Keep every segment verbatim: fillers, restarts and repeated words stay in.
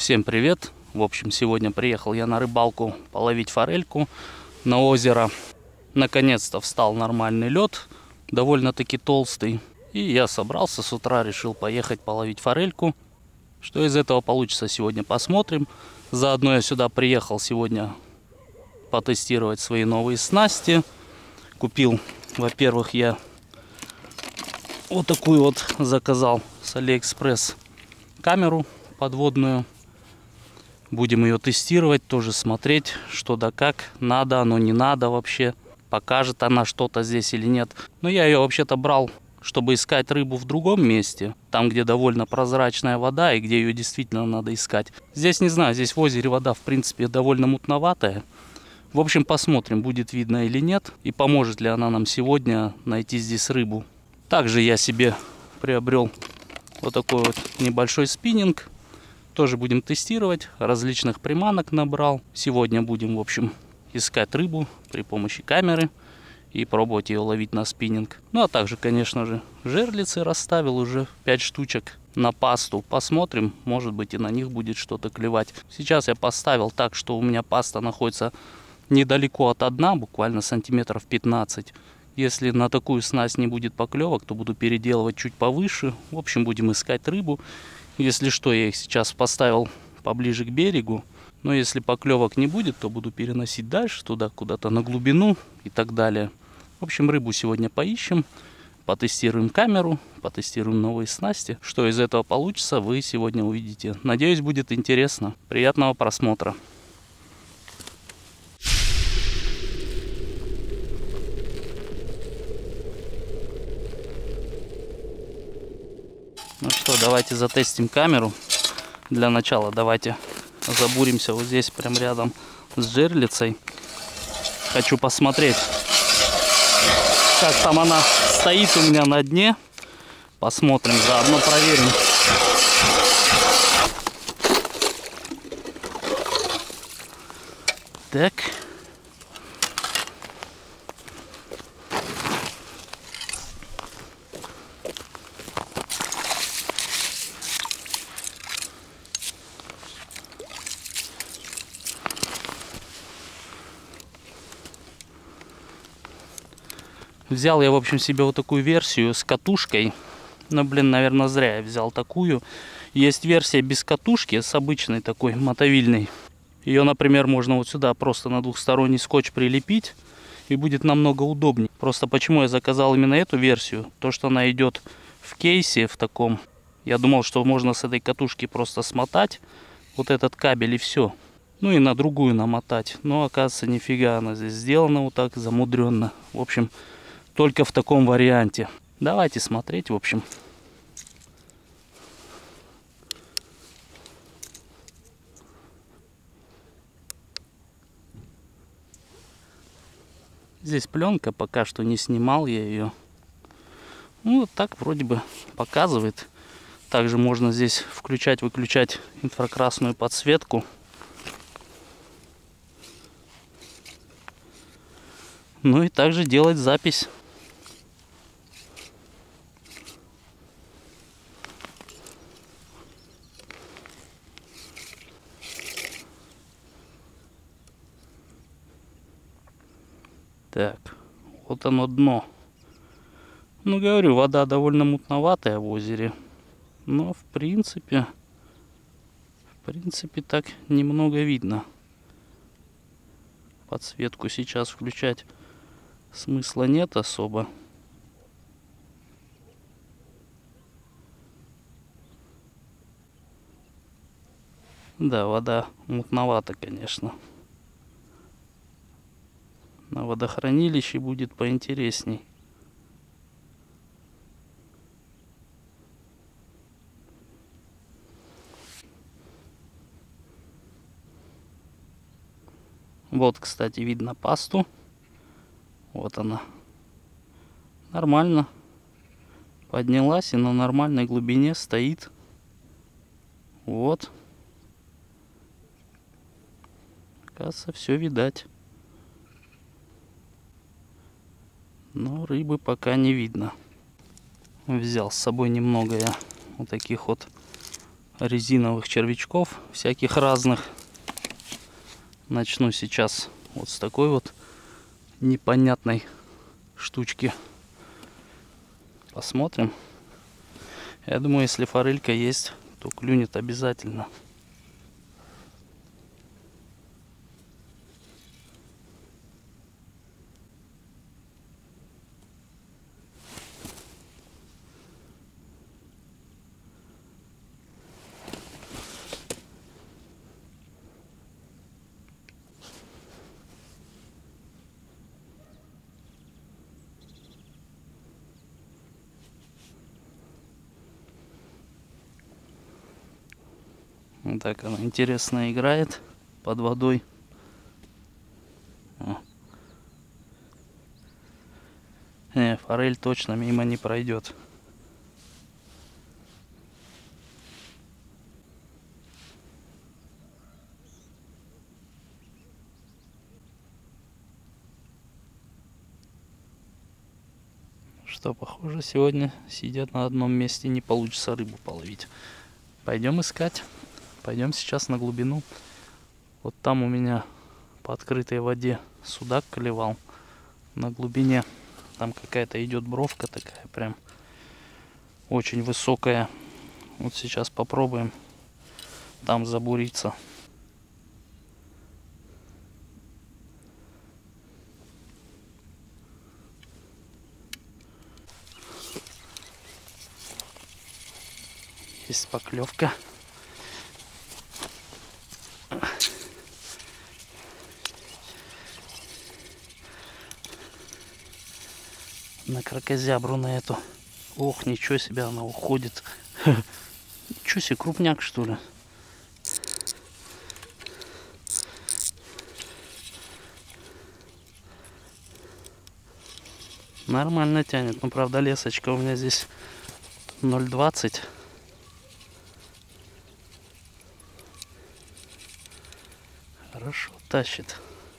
Всем привет! В общем, сегодня приехал я на рыбалку половить форельку на озеро. Наконец-то встал нормальный лед, довольно-таки толстый. И я собрался с утра, решил поехать половить форельку. Что из этого получится, сегодня посмотрим. Заодно я сюда приехал сегодня потестировать свои новые снасти. Купил, во-первых, я вот такую вот заказал с Алиэкспресс камеру подводную. Будем ее тестировать, тоже смотреть, что да как, надо оно, не надо вообще, покажет она что-то здесь или нет. Но я ее вообще-то брал, чтобы искать рыбу в другом месте, там, где довольно прозрачная вода и где ее действительно надо искать. Здесь не знаю, здесь в озере вода, в принципе, довольно мутноватая. В общем, посмотрим, будет видно или нет, и поможет ли она нам сегодня найти здесь рыбу. Также я себе приобрел вот такой вот небольшой спиннинг. Тоже будем тестировать, различных приманок набрал. Сегодня будем, в общем, искать рыбу при помощи камеры и пробовать ее ловить на спиннинг. Ну а также, конечно же, жерлицы расставил уже пять штучек на пасту. Посмотрим, может быть, и на них будет что-то клевать. Сейчас я поставил так, что у меня паста находится недалеко от дна, буквально сантиметров пятнадцать. Если на такую снасть не будет поклевок, то буду переделывать чуть повыше. В общем, будем искать рыбу. Если что, я их сейчас поставил поближе к берегу. Но если поклевок не будет, то буду переносить дальше, туда, куда-то на глубину и так далее. В общем, рыбу сегодня поищем, потестируем камеру, потестируем новые снасти. Что из этого получится, вы сегодня увидите. Надеюсь, будет интересно. Приятного просмотра. Ну что, давайте затестим камеру. Для начала давайте забуримся вот здесь, прям рядом с жерлицей. Хочу посмотреть, как там она стоит у меня на дне. Посмотрим, заодно проверим. Так. Взял я, в общем, себе вот такую версию с катушкой. Но, блин, наверное, зря я взял такую. Есть версия без катушки, с обычной такой мотовильной. Ее, например, можно вот сюда просто на двухсторонний скотч прилепить. И будет намного удобнее. Просто почему я заказал именно эту версию? То, что она идет в кейсе, в таком. Я думал, что можно с этой катушки просто смотать вот этот кабель и все. Ну и на другую намотать. Но, оказывается, нифига она здесь сделана вот так, замудренно. В общем, только в таком варианте. Давайте смотреть, в общем. Здесь пленка, пока что не снимал я ее. Ну, вот так вроде бы показывает. Также можно здесь включать-выключать инфракрасную подсветку. Ну и также делать запись. Так, вот оно дно. Ну, говорю, вода довольно мутноватая в озере. Но, в принципе, в принципе, так немного видно. Подсветку сейчас включать смысла нет особо. Да, вода мутновата, конечно. На водохранилище будет поинтересней. Вот, кстати, видно пасту. Вот она. Нормально. Поднялась и на нормальной глубине стоит. Вот. Кажется, все видать. Но рыбы пока не видно. Взял с собой немного я вот таких вот резиновых червячков всяких разных. Начну сейчас вот с такой вот непонятной штучки. Посмотрим. Я думаю, если форелька есть, то клюнет обязательно. Вот так она интересно играет под водой. О. Не, форель точно мимо не пройдет. Что, похоже, сегодня, сидя на одном месте, не получится рыбу половить. Пойдем искать. Пойдем сейчас на глубину. Вот там у меня по открытой воде судак клевал на глубине. Там какая-то идет бровка такая прям очень высокая. Вот сейчас попробуем там забуриться. Есть поклевка. На кракозябру на эту. Ох, ничего себе, она уходит. Ничего себе, крупняк, что ли? Нормально тянет. Ну, правда, лесочка у меня здесь ноль двадцать. Хорошо тащит.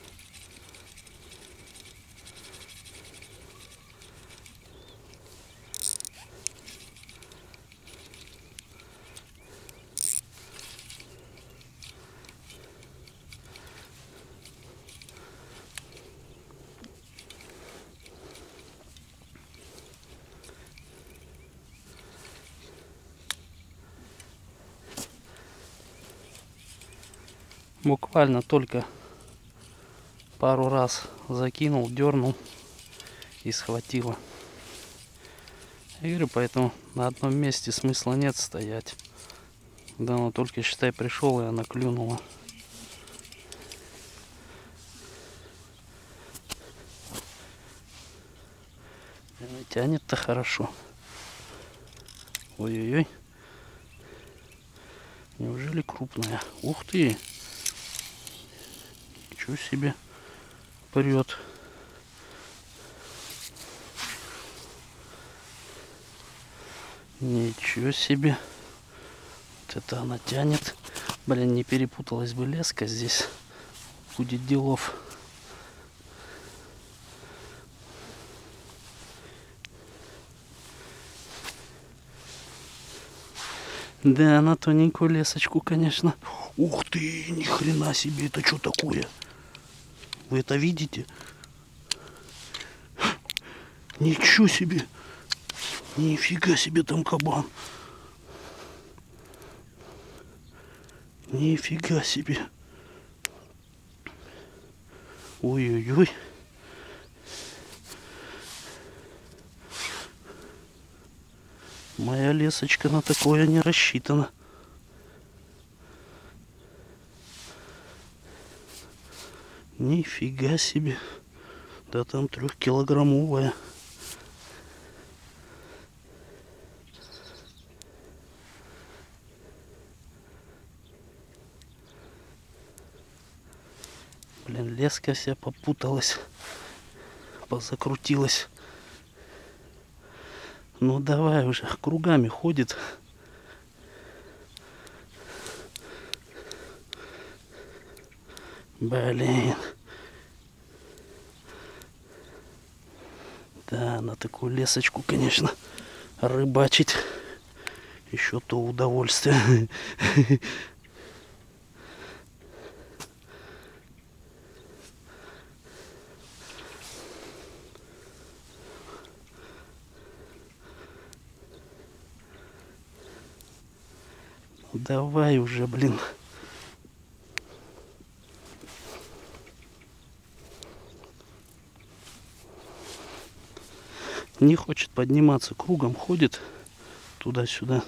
Буквально только пару раз закинул, дернул и схватило. Я говорю, поэтому на одном месте смысла нет стоять. Да, но только, считай, пришел, и она клюнула. Тянет-то хорошо. Ой-ой-ой. Неужели крупная? Ух ты! Ничего себе прет. Ничего себе. Вот это она тянет. Блин, не перепуталась бы леска здесь. Будет делов. Да, на тоненькую лесочку, конечно. Ух ты, ни хрена себе, это что такое? Вы это видите? Ничего себе. Нифига себе там кабан. Нифига себе. Ой-ой-ой. Моя лесочка на такое не рассчитана. Нифига себе. Да там трехкилограммовая. Блин, леска вся попуталась. Позакрутилась. Ну давай уже, кругами ходит. Блин. Да, на такую лесочку, конечно, рыбачить Еще то удовольствие. Давай уже, блин. Не хочет подниматься, кругом ходит туда-сюда.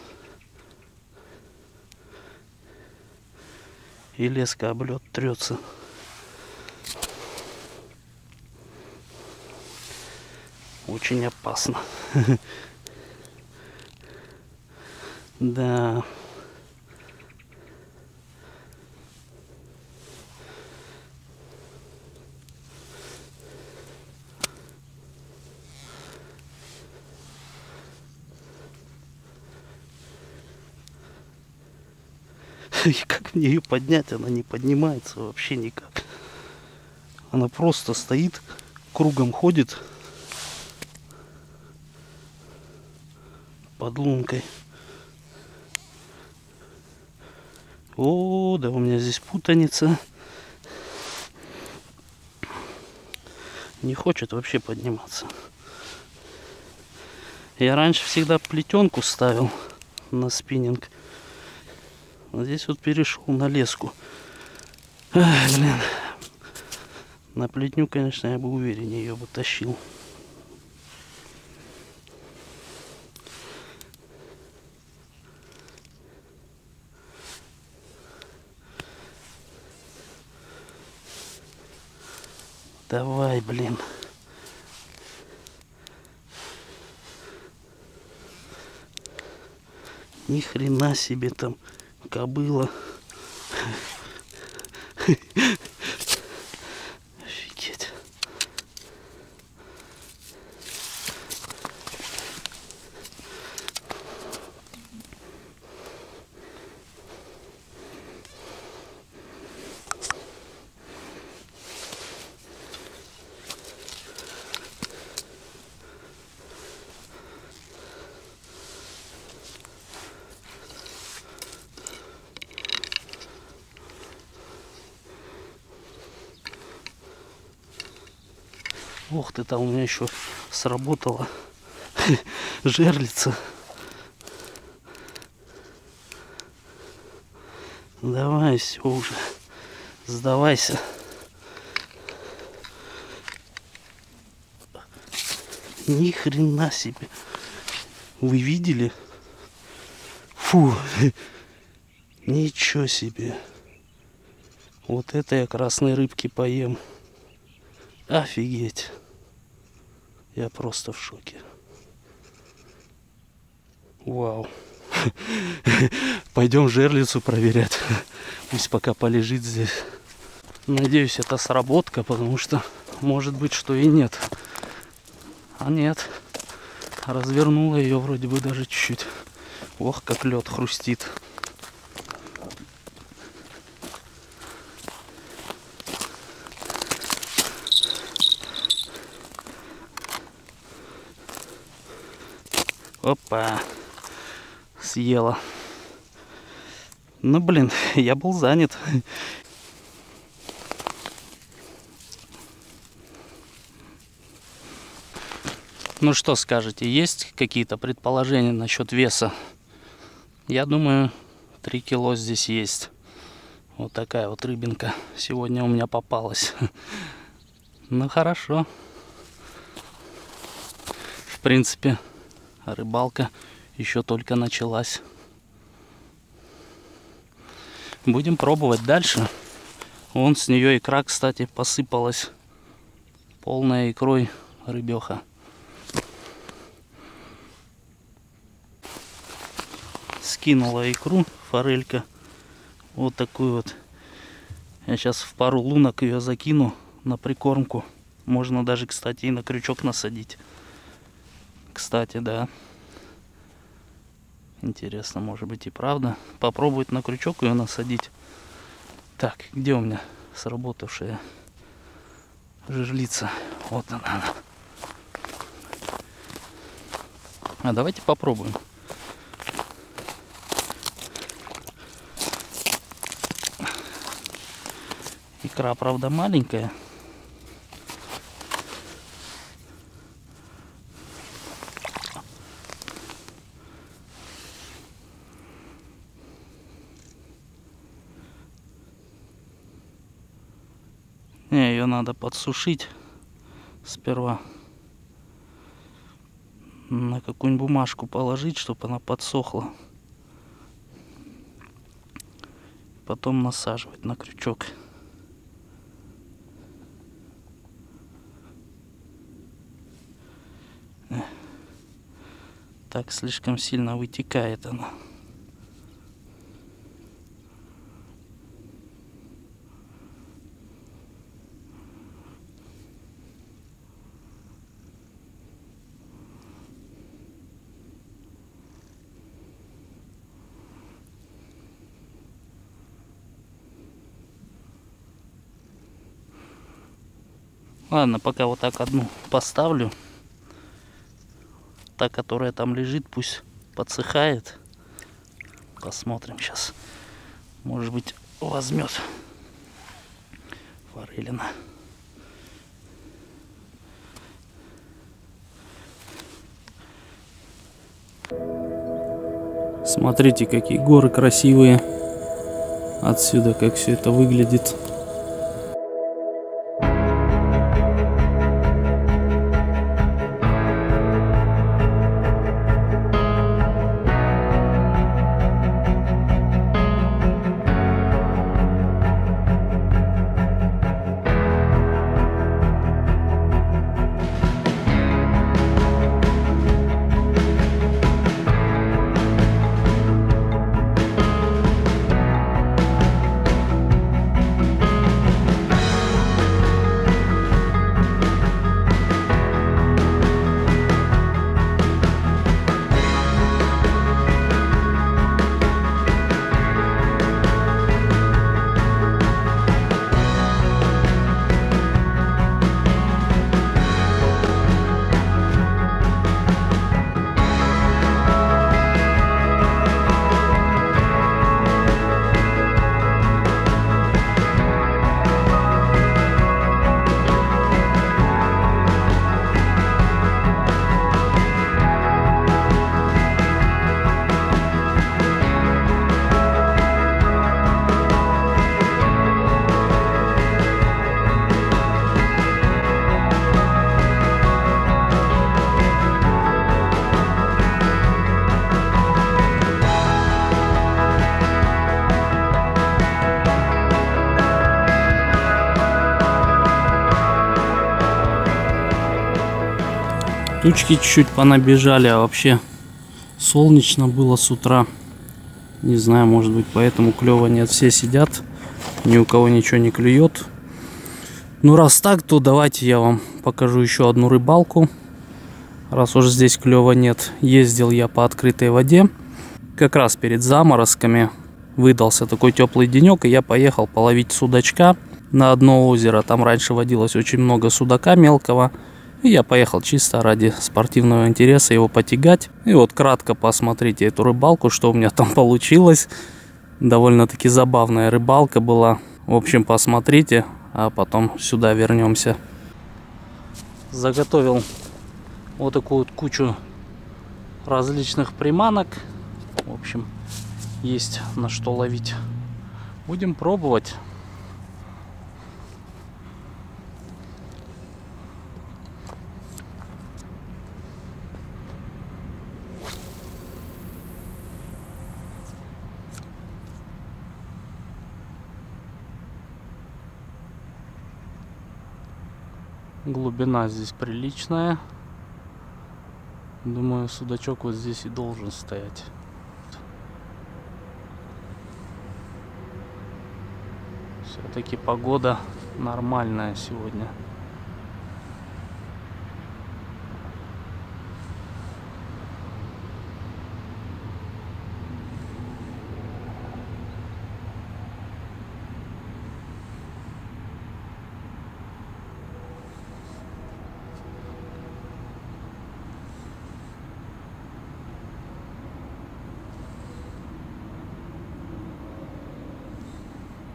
И леска об лед трется. Очень опасно. Да. И как мне ее поднять, она не поднимается вообще никак. Она просто стоит, кругом ходит под лункой. О, да у меня здесь путаница. Не хочет вообще подниматься. Я раньше всегда плетенку ставил на спиннинг. А здесь вот перешел на леску. Ах, блин. На плетню, конечно, я бы увереннее ее бы тащил. Давай, блин. Ни хрена себе там кобыла. Офигеть. Ох ты, там у меня еще сработала жерлица. Давай, все уже. Сдавайся. Ни хрена себе. Вы видели? Фу. Ничего себе. Вот это я красной рыбки поем. Офигеть. Я просто в шоке. Вау. Пойдем жерлицу проверять. Пусть пока полежит здесь. Надеюсь, это сработка, потому что может быть, что и нет. А нет. Развернула ее вроде бы даже чуть-чуть. Ох, как лед хрустит. Опа. Съела. Ну, блин, я был занят. Ну, что скажете, есть какие-то предположения насчет веса? Я думаю, три кило здесь есть. Вот такая вот рыбинка сегодня у меня попалась. Ну, хорошо. В принципе, рыбалка еще только началась. Будем пробовать дальше. Вон с нее икра, кстати, посыпалась. Полная икрой рыбеха. Скинула икру форелька. Вот такую вот. Я сейчас в пару лунок ее закину на прикормку. Можно даже, кстати, и на крючок насадить. Кстати, да. Интересно, может быть и правда. Попробовать на крючок ее насадить. Так, где у меня сработавшая жерлица? Вот она. А давайте попробуем. Икра, правда, маленькая. Не, ее надо подсушить сперва. На какую-нибудь бумажку положить, чтобы она подсохла. Потом насаживать на крючок. Так слишком сильно вытекает она. Ладно, пока вот так одну поставлю. Та, которая там лежит, пусть подсыхает. Посмотрим сейчас. Может быть, возьмет форелина. Смотрите, какие горы красивые. Отсюда как все это выглядит. Тучки чуть-чуть понабежали, а вообще солнечно было с утра. Не знаю, может быть, поэтому клёва нет. Все сидят, ни у кого ничего не клюет. Ну, раз так, то давайте я вам покажу еще одну рыбалку. Раз уж здесь клёва нет. Ездил я по открытой воде. Как раз перед заморозками выдался такой теплый денек, и я поехал половить судачка на одно озеро. Там раньше водилось очень много судака мелкого. И я поехал чисто ради спортивного интереса его потягать. И вот кратко посмотрите эту рыбалку, что у меня там получилось. Довольно-таки забавная рыбалка была. В общем, посмотрите, а потом сюда вернемся. Заготовил вот такую вот кучу различных приманок. В общем, есть на что ловить. Будем пробовать. Глубина здесь приличная. Думаю, судачок вот здесь и должен стоять. Все-таки погода нормальная сегодня.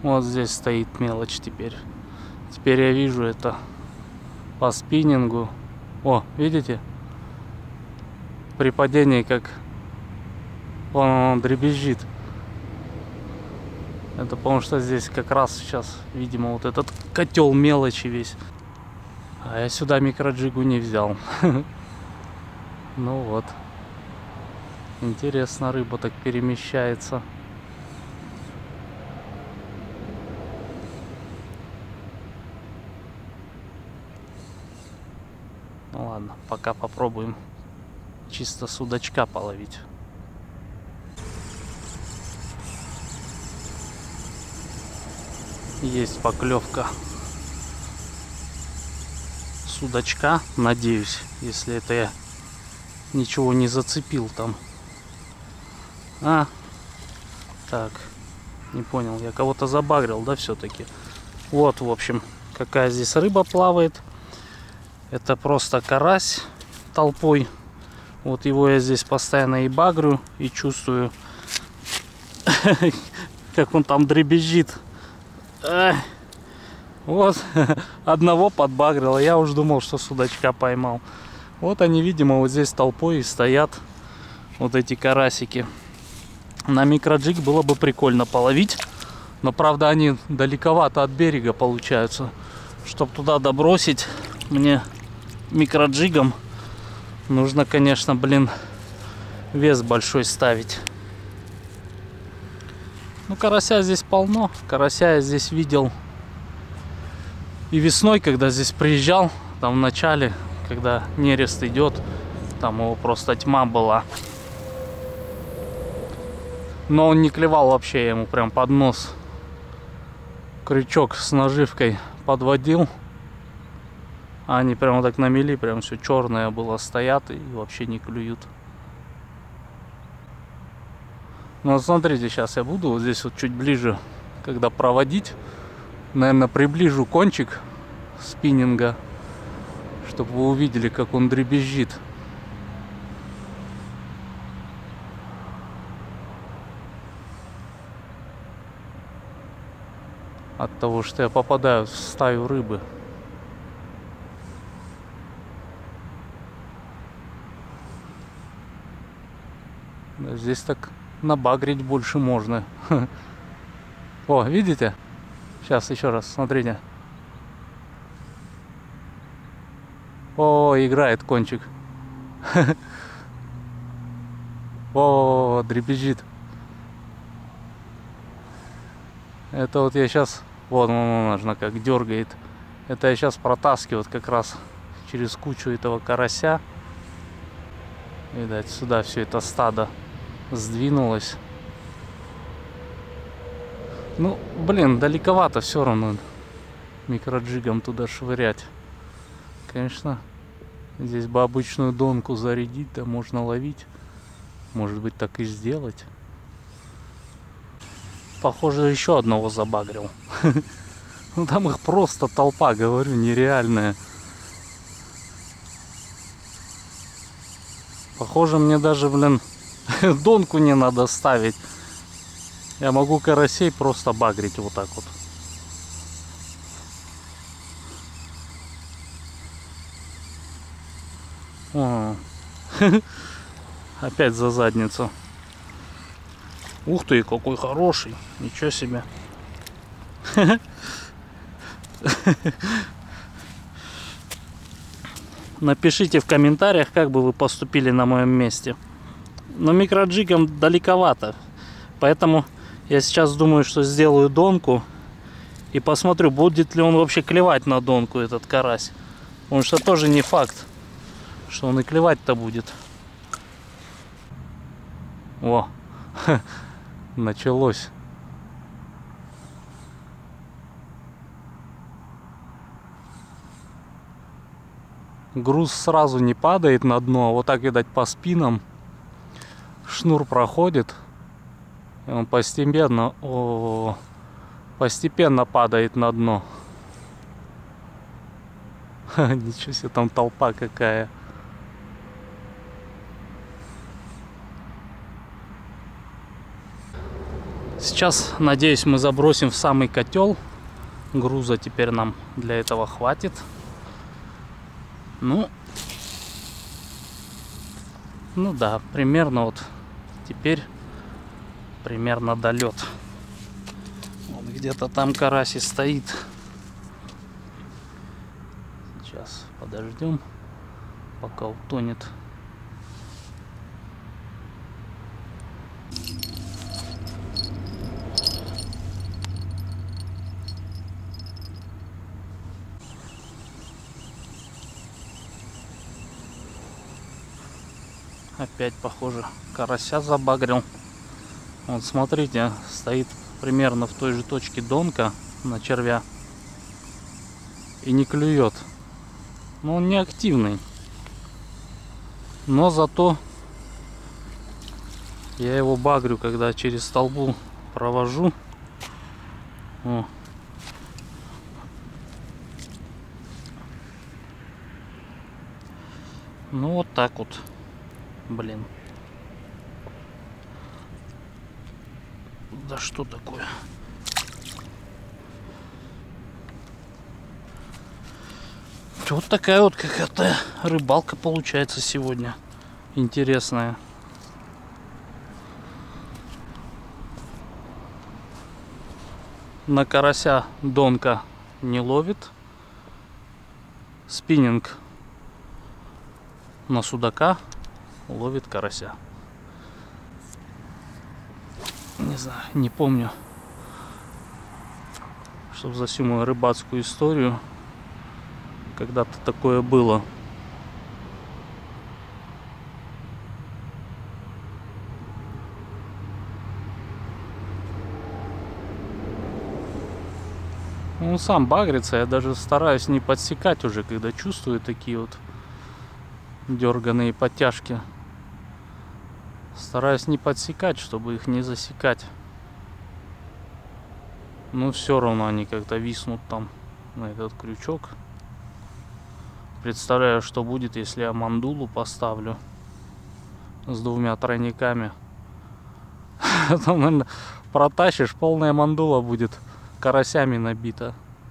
Вот здесь стоит мелочь теперь. Теперь я вижу это по спиннингу. О, видите? При падении как он, он дребезжит. Это потому что здесь как раз сейчас, видимо, вот этот котел мелочи весь. А я сюда микроджигу не взял. Ну вот. Интересно, рыба так перемещается. Ну ладно, пока попробуем чисто судачка половить. Есть поклевка судачка, надеюсь, если это я ничего не зацепил там. А, так, не понял, я кого-то забагрил, да, все-таки. Вот, в общем, какая здесь рыба плавает. Это просто карась толпой. Вот его я здесь постоянно и багрю, и чувствую, как он там дребезжит. Вот, одного подбагрил, я уж думал, что судачка поймал. Вот они, видимо, вот здесь толпой и стоят, вот эти карасики. На микроджиг было бы прикольно половить, но, правда, они далековато от берега получаются. Чтобы туда добросить мне микроджигом, нужно, конечно, блин, вес большой ставить. Ну, карася здесь полно. Карася я здесь видел и весной, когда здесь приезжал, там в начале, когда нерест идет, там его просто тьма была. Но он не клевал вообще, я ему прям под нос крючок с наживкой подводил. А они прямо так на мели, прям все черное было, стоят и вообще не клюют. Ну вот смотрите, сейчас я буду вот здесь вот чуть ближе, когда проводить, наверное, приближу кончик спиннинга, чтобы вы увидели, как он дребезжит. От того, что я попадаю в стаю рыбы. Да, здесь так набагрить больше можно. О, видите? Сейчас еще раз, смотрите. О, играет кончик. О, дребезжит. Это вот я сейчас, вот он нужно как дергает. Это я сейчас протаскиваю вот как раз через кучу этого карася. Видать, сюда все это стадо сдвинулось. Ну, блин, далековато все равно микроджигом туда швырять. Конечно, здесь бы обычную донку зарядить, да можно ловить. Может быть, так и сделать. Похоже, еще одного забагрил. Ну там их просто толпа, говорю, нереальная. Похоже, мне даже, блин, донку не надо ставить. Я могу карасей просто багрить вот так вот. О. Опять за задницу. Ух ты, какой хороший. Ничего себе. Напишите в комментариях, как бы вы поступили на моем месте. Но микроджигом далековато. Поэтому я сейчас думаю, что сделаю донку. И посмотрю, будет ли он вообще клевать на донку, этот карась. Потому что тоже не факт, что он и клевать-то будет. О, началось. Груз сразу не падает на дно, а вот так, видать, по спинам шнур проходит. И он постепенно, о, постепенно падает на дно. Ничего себе, там толпа какая. Сейчас, надеюсь, мы забросим в самый котел. Груза теперь нам для этого хватит. Ну, ну да, примерно вот теперь примерно долет. Вот где-то там карась и стоит. Сейчас подождем, пока утонет. Опять, похоже, карася забагрил. Вот смотрите, стоит примерно в той же точке донка на червя и не клюет. Но он не активный. Но зато я его багрю, когда через столбу провожу. О. Ну вот так вот. Блин. Да что такое? Вот такая вот какая-то рыбалка получается сегодня. Интересная. На карася донка не ловит. Спиннинг на судака ловит карася. Не знаю, не помню, что за всю мою рыбацкую историю когда-то такое было. Он сам багрится, я даже стараюсь не подсекать уже, когда чувствую такие вот дерганые подтяжки. Стараюсь не подсекать, чтобы их не засекать. Но все равно они как-то виснут там на этот крючок. Представляю, что будет, если я мандулу поставлю с двумя тройниками. Там, наверное, протащишь, полная мандула будет карасями набита.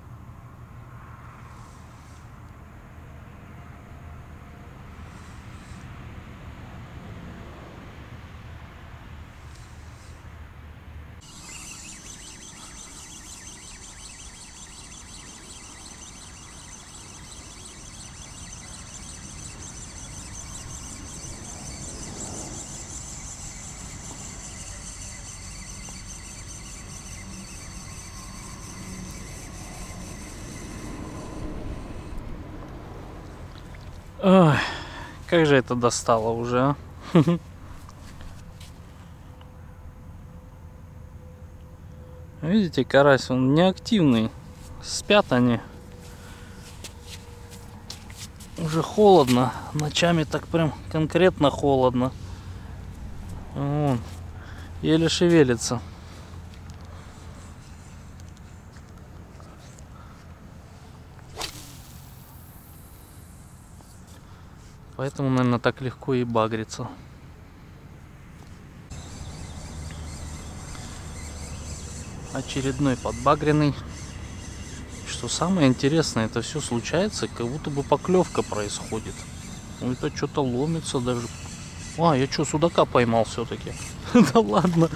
Ой, как же это достало уже, а? Видите, карась, он неактивный. Спят они. Уже холодно. Ночами так прям конкретно холодно. Вон, еле шевелится. Поэтому, наверное, так легко и багрится. Очередной подбагренный. Что самое интересное, это все случается, как будто бы поклевка происходит. Ну, это что-то ломится даже. А, я что, судака поймал все-таки? Да ладно.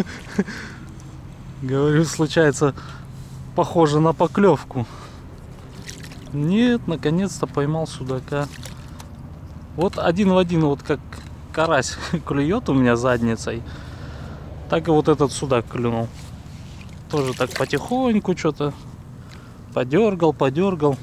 Говорю, случается, похоже на поклевку. Нет, наконец-то поймал судака. Вот один в один, вот как карась клюет у меня задницей, так и вот этот судак клюнул. Тоже так потихоньку что-то подергал, подергал.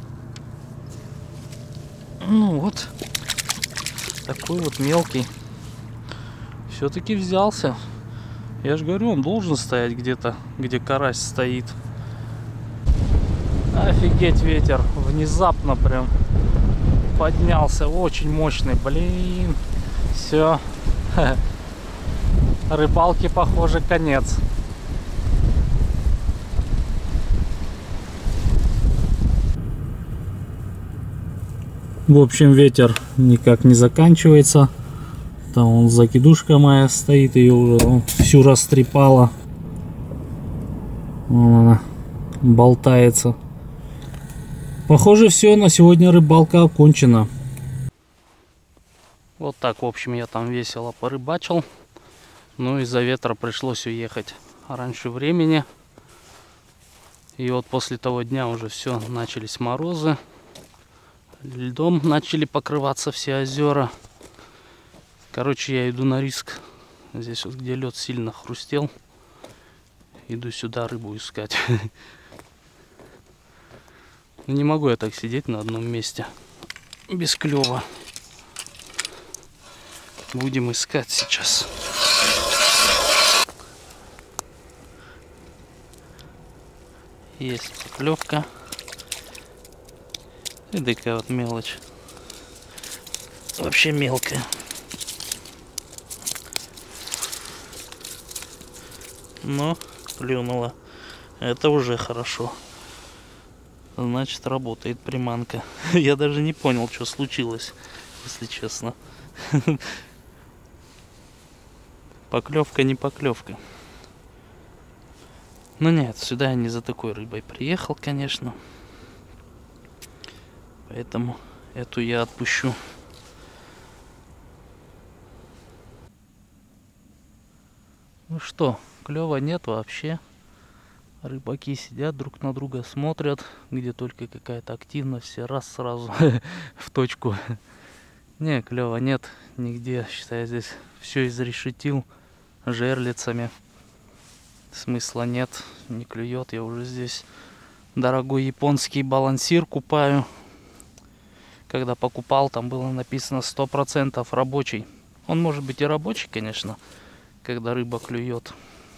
Ну вот, такой вот мелкий. Все-таки взялся. Я же говорю, он должен стоять где-то, где карась стоит. Офигеть, ветер. Внезапно прям поднялся. Очень мощный. Блин. Все. Рыбалки, похоже, конец. В общем, ветер никак не заканчивается. Там вон закидушка моя стоит, ее уже всю растрепала. Вон она болтается. Похоже, все, на сегодня рыбалка окончена. Вот так, в общем, я там весело порыбачил. Ну, из-за ветра пришлось уехать раньше времени. И вот после того дня уже все, начались морозы. Льдом начали покрываться все озера. Короче, я иду на риск. Здесь вот, где лед сильно хрустел. Иду сюда рыбу искать. Ну, не могу я так сидеть на одном месте. Без клёва. Будем искать сейчас. Есть поклевка. И такая вот мелочь. Вообще мелкая. Но клюнула. Это уже хорошо. Значит, работает приманка. Я даже не понял, что случилось, если честно. Поклевка не поклевка. Ну нет, сюда я не за такой рыбой приехал, конечно. Поэтому эту я отпущу. Ну что, клёва нет вообще. Рыбаки сидят друг на друга, смотрят, где только какая-то активность, все раз сразу в точку. Не, клёва нет нигде, считай, здесь все изрешетил жерлицами. Смысла нет, не клюет. Я уже здесь дорогой японский балансир купаю. Когда покупал, там было написано сто процентов рабочий. Он может быть и рабочий, конечно, когда рыба клюет.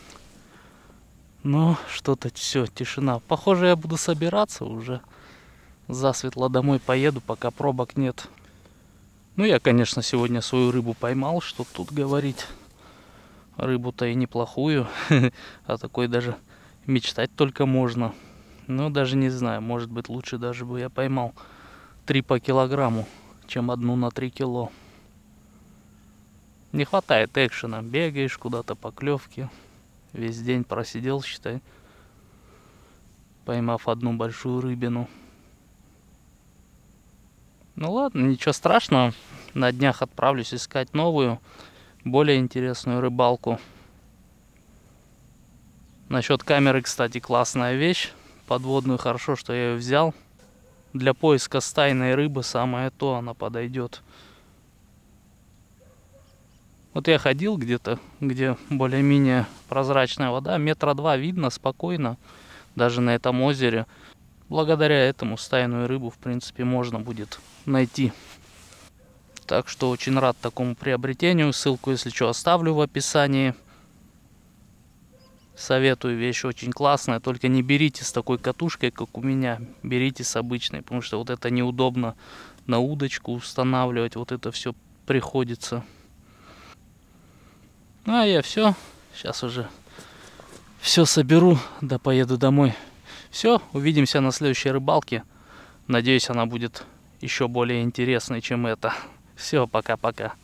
Но что-то все, тишина. Похоже, я буду собираться уже. Засветло домой поеду, пока пробок нет. Ну, я, конечно, сегодня свою рыбу поймал, что тут говорить. Рыбу-то и неплохую. А такой даже мечтать только можно. Ну, даже не знаю, может быть, лучше даже бы я поймал три по килограмму, чем одну на три кило. Не хватает экшена. Бегаешь куда-то по клевке. Весь день просидел, считай, поймав одну большую рыбину. Ну ладно, ничего страшного. На днях отправлюсь искать новую, более интересную рыбалку. Насчет камеры, кстати, классная вещь. Подводную хорошо, что я ее взял. Для поиска стайной рыбы самое то, она подойдет. Вот я ходил где-то, где более-менее прозрачная вода, метра два видно спокойно, даже на этом озере. Благодаря этому стайную рыбу, в принципе, можно будет найти. Так что очень рад такому приобретению. Ссылку, если что, оставлю в описании. Советую, вещь очень классная, только не берите с такой катушкой, как у меня. Берите с обычной, потому что вот это неудобно на удочку устанавливать, вот это все приходится. Ну а я все, сейчас уже все соберу, да поеду домой. Все, увидимся на следующей рыбалке. Надеюсь, она будет еще более интересной, чем эта. Все, пока-пока.